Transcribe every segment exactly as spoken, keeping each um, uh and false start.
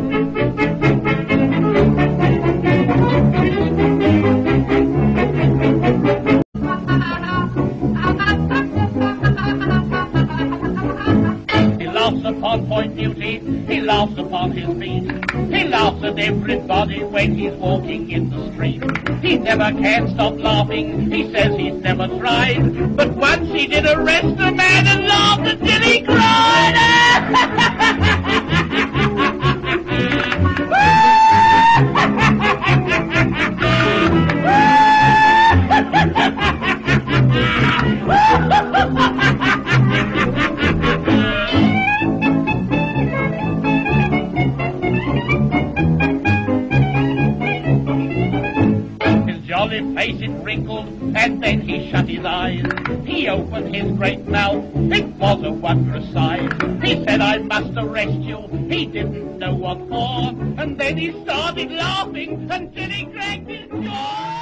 Upon point duty, he laughs upon his feet. He laughs at everybody when he's walking in the street. He never can stop laughing, he says he's never tried. But once he did arrest a man and laughed until he cried. Face it wrinkled, and then he shut his eyes. He opened his great mouth, it was a wondrous sight. He said, I must arrest you, he didn't know what for. And then he started laughing until he cracked his jaw.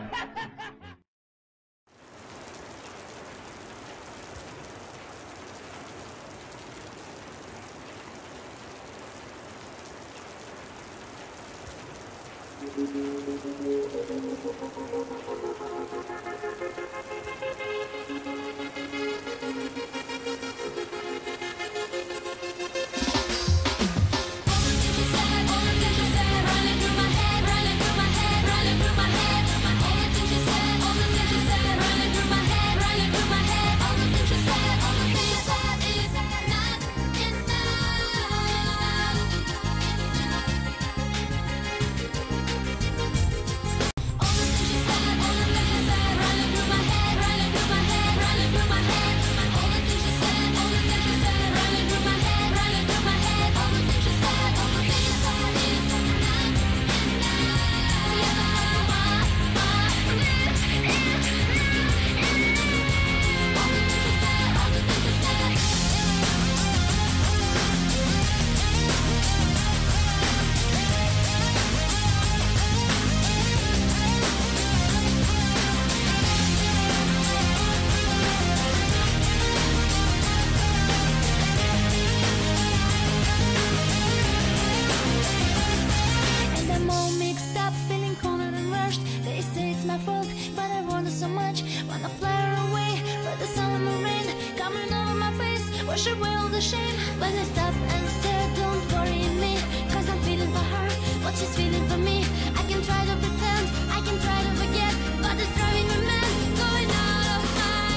Wash away all the shame. When I stop and stare, don't worry me, cause I'm feeling for her what she's feeling for me. I can try to pretend, I can try to forget, but it's driving me mad, going out of my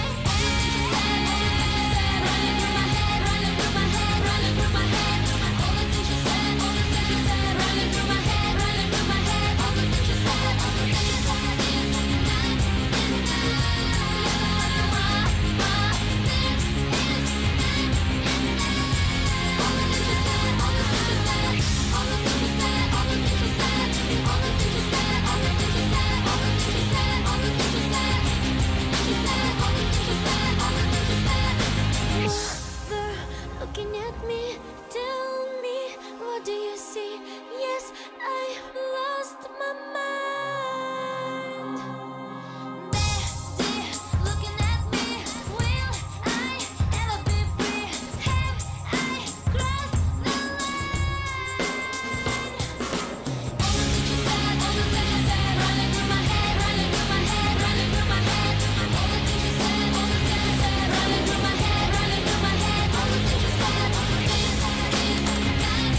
head. Running through my head, running through my head, running through my head. All the things she said, all the things she said, running through my head, running through my head. All the things she said, all the things she said is not enough. Looking at me, tell me, what do you see? Yes, I lost my mind. Daddy, looking at me, will I ever be free? Have I crossed the line? All the things you said, all the things you said, running through my head, running through my head, running through my head. All the things you said, all the things you said, running through my head, running through my head. All the things you said, all the things you said is not enough.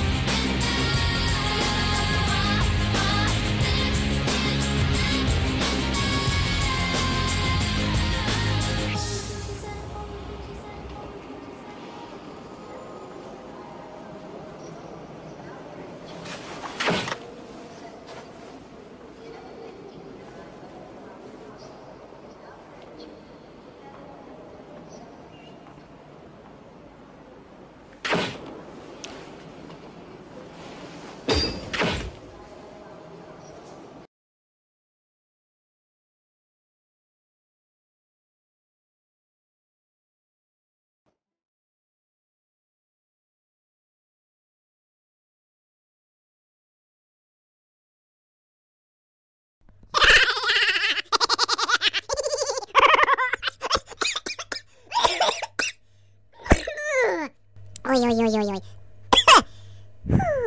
Oi, oi, oi, oi, oi.